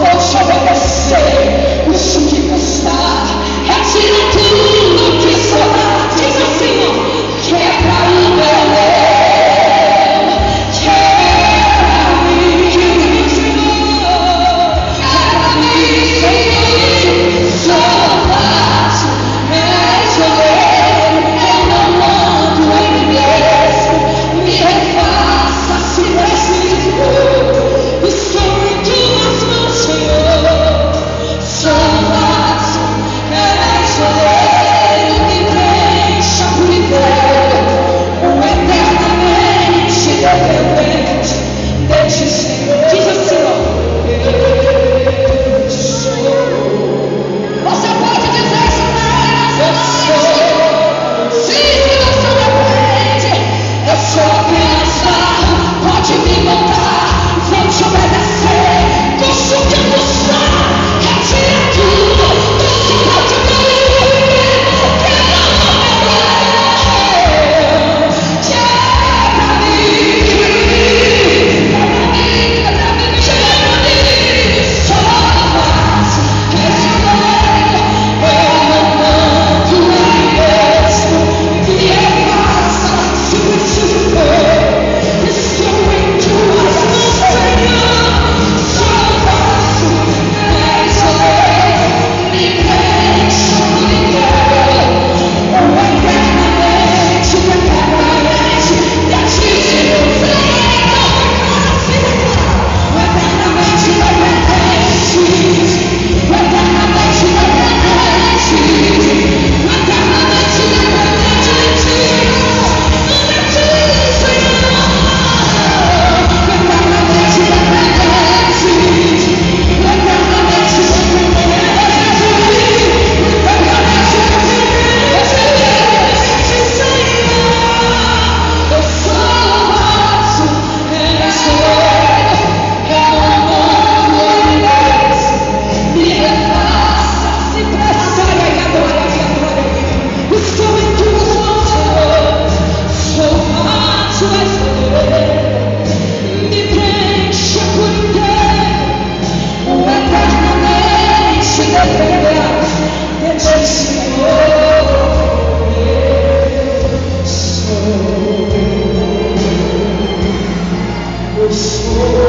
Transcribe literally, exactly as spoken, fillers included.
vou te obedecer, custe o que custar. Retira tudo que sobrar. Diz assim, ó, quebra o meu eu, quebra-me, Senhor, quebra-me, só faço, és eu, eu não ando em mim mesmo, me refaça se preciso, estou em tuas mãos, Senhor, só faço, és eu, me preencha por inteiro, o eternamente dependente de ti, Senhor. Diz assim, ó, eu sou. Você pode dizer isso para ele, eu sou. Sim, você depende. Eu sou apenas barro, pode me montar, vou te obedecer. Custe o que custar, retira tudo, isso pode me eu sou.